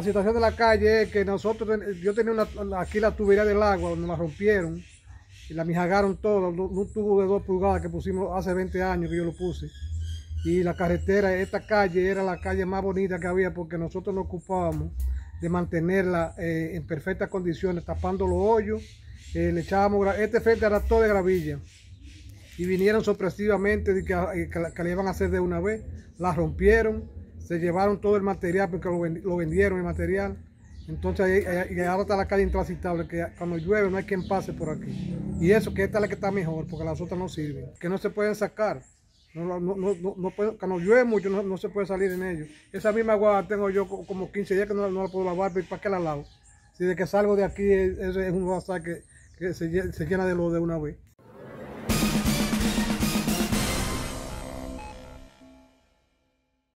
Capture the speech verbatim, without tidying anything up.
la situación de la calle es que nosotros, yo tenía una, aquí la tubería del agua, donde la rompieron y la mijagaron todo, un tubo de dos pulgadas que pusimos hace veinte años que yo lo puse. Y la carretera, esta calle era la calle más bonita que había porque nosotros nos ocupábamos de mantenerla eh, en perfectas condiciones, tapando los hoyos, eh, le echábamos, este frente era todo de gravilla. Y vinieron sorpresivamente de que, que, que le iban a hacer de una vez, la rompieron, se llevaron todo el material porque lo, lo vendieron el material. Entonces ahí, ahora está la calle intransitable, que cuando llueve no hay quien pase por aquí. Y eso, que esta es la que está mejor, porque las otras no sirven, que no se pueden sacar. No, no, no, no, no puede, cuando llueve mucho no, no se puede salir en ellos. Esa misma agua tengo yo como quince días que no, no la puedo lavar, ¿para qué la lavo? Si de que salgo de aquí es, es un bazar que, que se, se llena de lo de una vez.